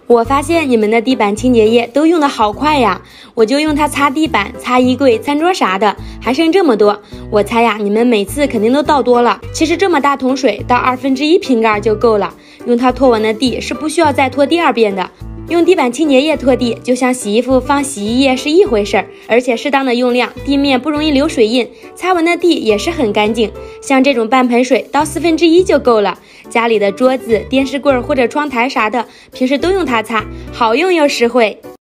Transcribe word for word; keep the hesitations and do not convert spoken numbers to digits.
我发现你们的地板清洁液都用得好快呀，我就用它擦地板、擦衣柜、餐桌啥的，还剩这么多。我猜呀，你们每次肯定都倒多了。其实这么大桶水倒二分之一瓶盖就够了，用它拖完的地是不需要再拖第二遍的。用地板清洁液拖地，就像洗衣服放洗衣液是一回事儿，而且适当的用量，地面不容易留水印，擦完的地也是很干净。像这种半盆水倒四分之一就够了。家里的桌子、电视柜或者窗台啥的，平时都用它擦，好用又实惠。